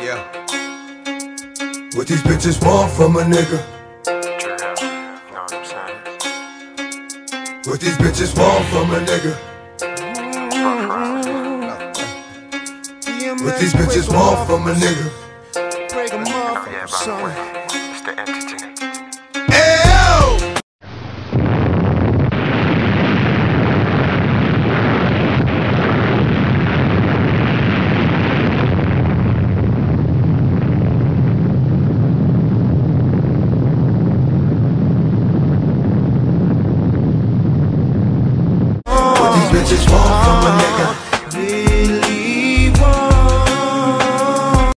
Yeah. What these bitches want from a nigga? What these bitches want from a nigga? What these bitches want from a nigga? Break 'em off, son.